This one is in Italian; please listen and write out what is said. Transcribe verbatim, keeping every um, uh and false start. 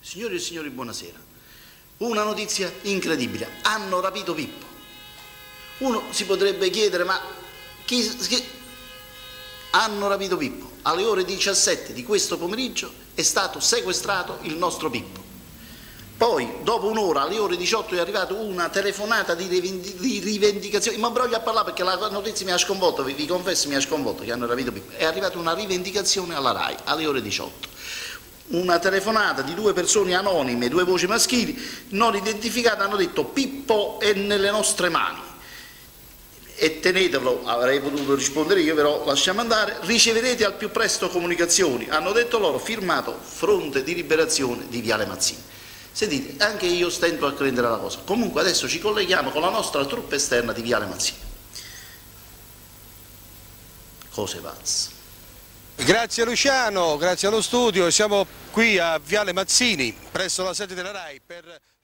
Signori e signori, buonasera. Una notizia incredibile. Hanno rapito Pippo. Uno si potrebbe chiedere, ma chi, chi... Hanno rapito Pippo. Alle ore diciassette di questo pomeriggio è stato sequestrato il nostro Pippo. Poi, dopo un'ora, alle ore diciotto, è arrivata una telefonata di, rivendi di rivendicazione. Ma voglio a parlare perché la notizia mi ha sconvolto, vi, vi confesso, mi ha sconvolto che hanno rapito Pippo. È arrivata una rivendicazione alla RAI alle ore diciotto. Una telefonata di due persone anonime, due voci maschili non identificate, hanno detto: Pippo è nelle nostre mani. E tenetelo, avrei potuto rispondere io, però lasciamo andare, riceverete al più presto comunicazioni. Hanno detto loro, firmato Fronte di Liberazione di Viale Mazzini. Sentite, anche io stento a credere alla cosa. Comunque adesso ci colleghiamo con la nostra truppa esterna di Viale Mazzini. Cose pazze. Grazie Luciano, grazie allo studio, siamo qui a Viale Mazzini, presso la sede della RAI per